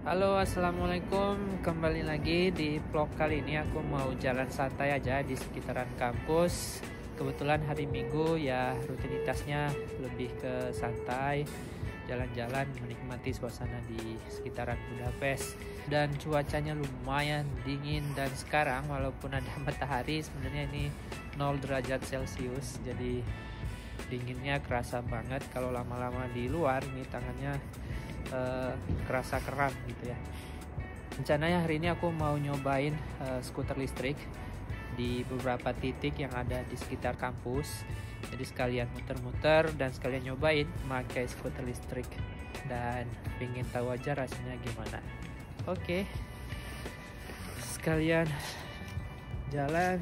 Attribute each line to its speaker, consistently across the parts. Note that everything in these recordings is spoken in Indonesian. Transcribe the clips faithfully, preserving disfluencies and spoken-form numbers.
Speaker 1: Halo, assalamualaikum. Kembali lagi di vlog kali ini. Aku mau jalan santai aja di sekitaran kampus. Kebetulan hari Minggu ya, rutinitasnya lebih ke santai, jalan-jalan, menikmati suasana di sekitaran Budapest. Dan cuacanya lumayan dingin, dan sekarang walaupun ada matahari, sebenarnya ini nol derajat Celcius. Jadi dinginnya kerasa banget. Kalau lama-lama di luar, ini tangannya Uh, kerasa kram gitu ya. Rencananya hari ini aku mau nyobain uh, skuter listrik di beberapa titik yang ada di sekitar kampus. Jadi sekalian muter-muter dan sekalian nyobain pakai skuter listrik, dan pengen tahu aja rasanya gimana. Oke, sekalian jalan.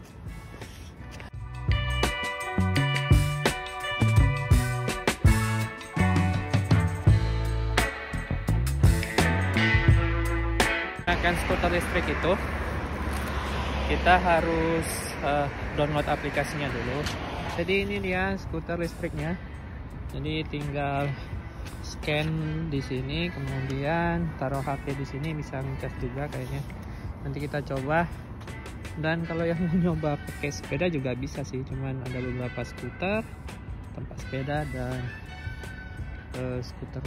Speaker 1: Menggunakan skuter listrik itu kita harus uh, download aplikasinya dulu. Jadi ini dia skuter listriknya. Jadi tinggal scan di sini, kemudian taruh H P di sini, bisa ngecas juga kayaknya. Nanti kita coba. Dan kalau yang mau nyoba pakai sepeda juga bisa sih, cuman ada beberapa skuter, tempat sepeda dan uh, skuter.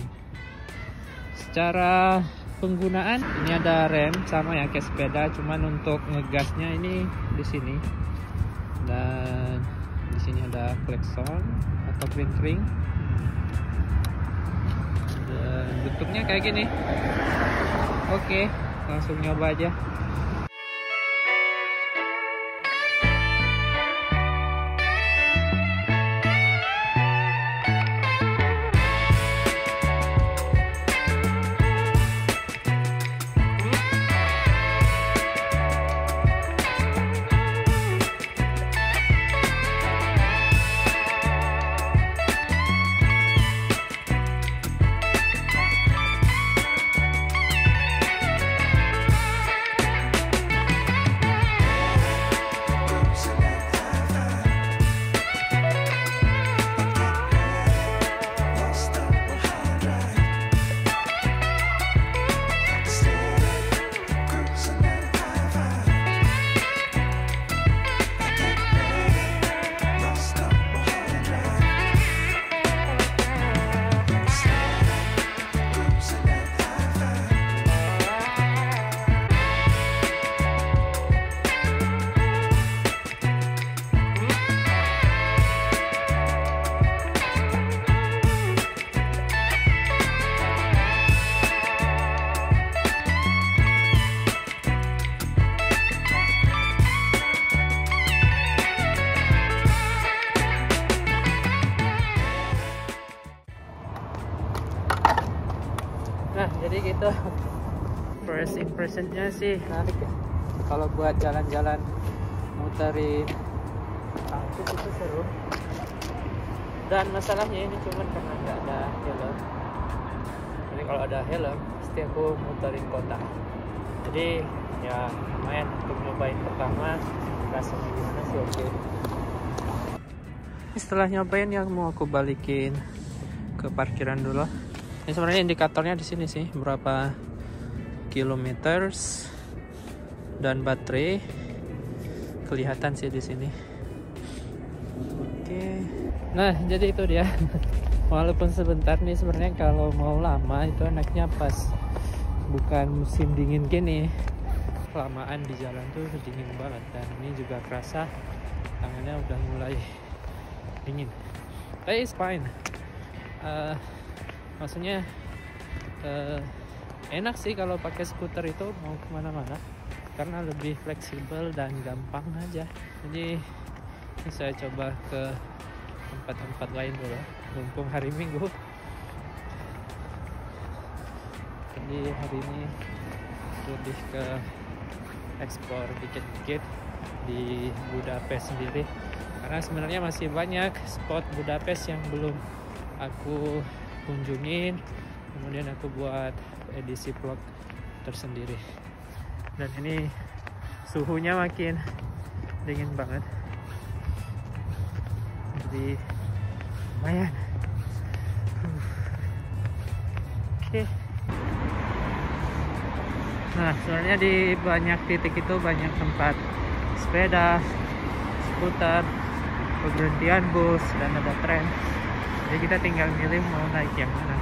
Speaker 1: Secara penggunaan ini ada rem sama ya kayak sepeda, cuman untuk ngegasnya ini di sini, dan di sini ada klakson atau blinkering, dan bentuknya kayak gini. Oke, langsung nyoba aja. Nah, jadi gitu first impressionnya sih menarik ya. Kalau buat jalan-jalan muterin kampus itu seru. Dan masalahnya ini cuman karena nggak ada helm. Jadi kalau ada helm pasti aku muterin kota. Jadi ya lumayan untuk nyobain pertama, rasanya gimana sih. Oke, setelah nyobain yang mau aku balikin ke parkiran dulu. Ini sebenarnya indikatornya di sini sih, berapa kilometer dan baterai kelihatan sih di sini. Oke. Nah, jadi itu dia. Walaupun sebentar nih, sebenarnya kalau mau lama itu enaknya pas bukan musim dingin gini. Kelamaan di jalan tuh dingin banget, dan ini juga kerasa tangannya udah mulai dingin. But it's fine. Uh, Maksudnya uh, enak sih kalau pakai skuter itu mau kemana-mana, karena lebih fleksibel dan gampang aja. Jadi ini saya coba ke tempat-tempat lain dulu, mumpung hari Minggu. Jadi hari ini lebih ke ekspor dikit-dikit di Budapest sendiri, karena sebenarnya masih banyak spot Budapest yang belum aku kunjungin. Kemudian aku buat edisi vlog tersendiri. Dan ini suhunya makin dingin banget, jadi lumayan. Oke, Nah, sebenarnya di banyak titik itu banyak tempat sepeda, skuter, pemberhentian bus, dan ada tram. Jadi kita tinggal milih mau naik yang mana.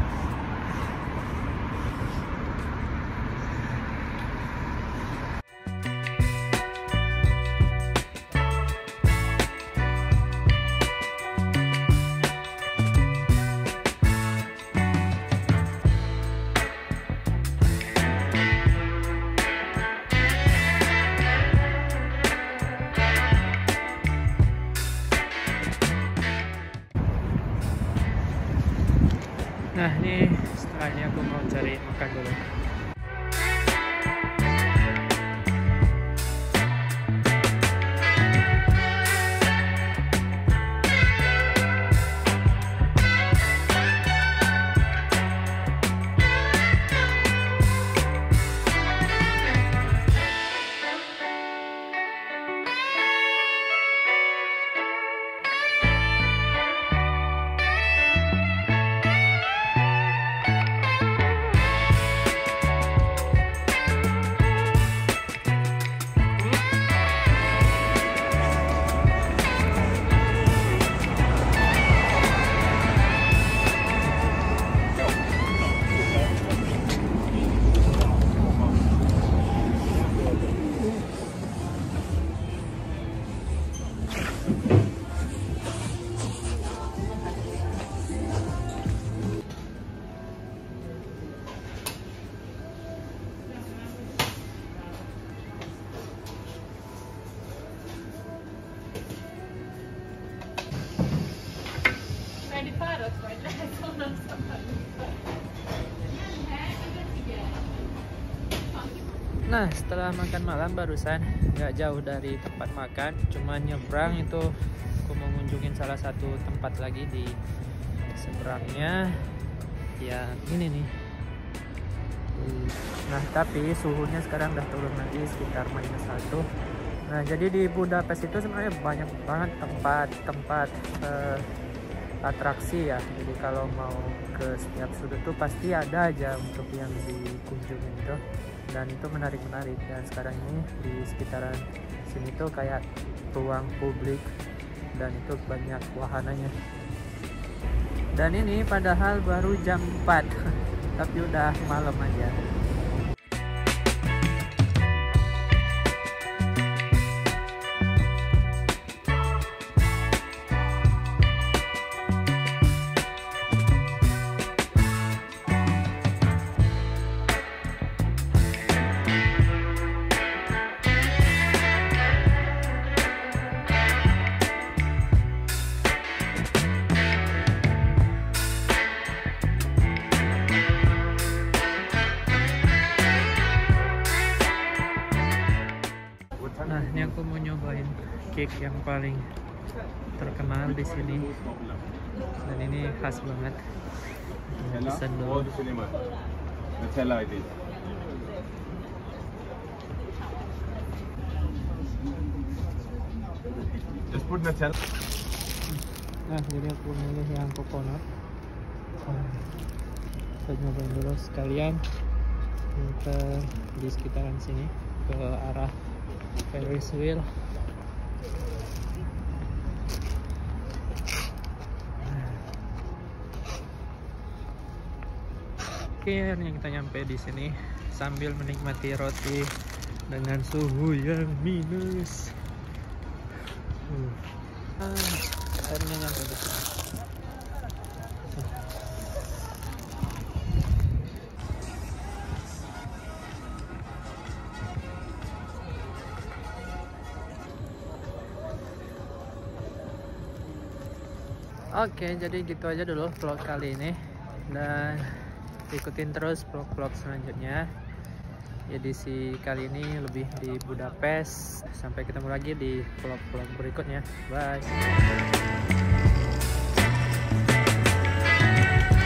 Speaker 1: Nah, ini setelah ini aku mau cari makan dulu. Nah, setelah makan malam barusan, nggak jauh dari tempat makan, cuma nyebrang itu aku mau ngunjungin salah satu tempat lagi di seberangnya. Ya ini nih. Nah, tapi suhunya sekarang udah turun lagi sekitar minus satu. Nah, jadi di Budapest itu sebenarnya banyak banget tempat-tempat eh, atraksi ya. Jadi kalau mau ke setiap sudut tuh pasti ada aja untuk yang dikunjungin itu. Dan itu menarik-menarik. Dan sekarang ini di sekitaran sini tuh kayak ruang publik dan itu banyak wahananya. Dan ini padahal baru jam empat tapi udah malam aja. Nah, ini aku mau nyobain cake yang paling terkenal di sini. Dan ini khas banget. Pesan dulu.
Speaker 2: Nutella it is. Just put Nutella.
Speaker 1: Nah, jadi aku milih yang coconut. Saya nyobain dulu sekalian ke di sekitaran sini ke arah Ferris wheel. Oke, akhirnya kita nyampe di sini sambil menikmati roti dengan suhu yang minus. Uh. Ah, akhirnya nyampe di sini. Oke, jadi gitu aja dulu vlog kali ini, dan ikutin terus vlog-vlog selanjutnya. Edisi kali ini lebih di Budapest. Sampai ketemu lagi di vlog-vlog berikutnya. Bye.